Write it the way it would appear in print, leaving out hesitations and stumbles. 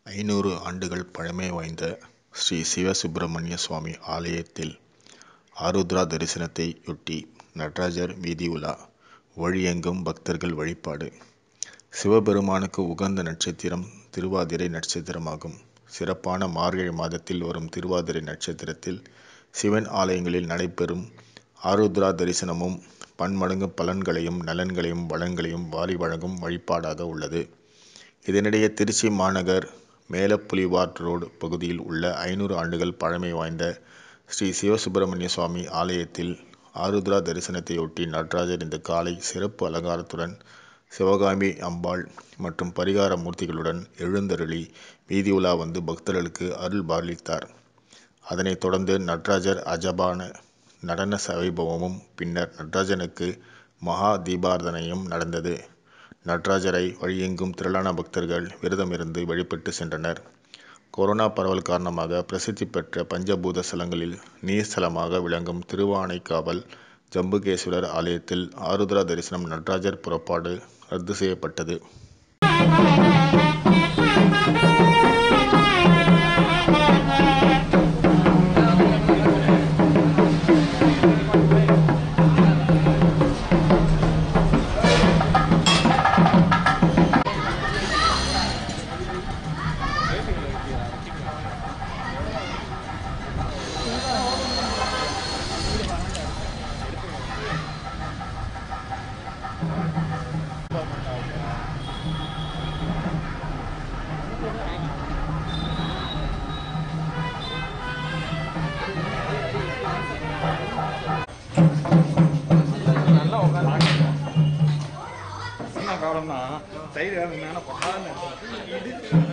500 ஆண்டுகள் பழமை வாய்ந்த ஸ்ரீ சிவசுப்பிரமணிய சுவாமி ஆலயத்தில் ஆருத்ரா தரிசனத்தையொட்டி நடராஜர் வீதி உலா, வழியெங்கும் பக்தர்கள் வழிபாடு. சிவபெருமானுக்கு உகந்த நட்சத்திரம் திருவாதிரை நட்சத்திரமாகும். சிறப்பான மார்கழி மாதத்தில் வரும் திருவாதிரை நட்சத்திரத்தில் சிவன் ஆலயங்களில் நடைபெறும் ஆருத்ரா தரிசனமும் பன்மடங்கு பலன்களையும் நலன்களையும் வளங்களையும் வாரி வழங்கும் வழிபாடாக உள்ளது. இதனிடையே திருச்சி மாநகர் மேலப்புலிவார் ரோடு பகுதியில் உள்ள 500 ஆண்டுகள் பழமை வாய்ந்த ஸ்ரீ சிவசுப்பிரமணிய சுவாமி ஆலயத்தில் ஆருத்ரா தரிசனத்தையொட்டி நடராஜர் இன்று காலை சிறப்பு அலங்காரத்துடன் சிவகாமி அம்பாள் மற்றும் பரிகார மூர்த்திகளுடன் எழுந்தருளி வீதி உலா வந்து பக்தர்களுக்கு அருள் பாலித்தார். அதனைத் தொடர்ந்து நடராஜர் அஜபான நடன வைபவமும் பின்னர் நடராஜனுக்கு மகா தீபாராதனையும் நடந்தது. நடராஜரை வழியெங்கும் திரளான பக்தர்கள் விரதமிருந்து வழிபட்டு சென்றனர். கொரோனா பரவல் காரணமாக பிரசித்தி பெற்ற பஞ்சபூத ஸ்தலங்களில் நீர்ஸ்தலமாக விளங்கும் திருவானைக்காவல் ஜம்புகேஸ்வரர் ஆலயத்தில் ஆருத்ரா தரிசனம் நடராஜர் புறப்பாடு ரத்து செய்யப்பட்டது. என்ன காரணம்னா சைடு வேணும்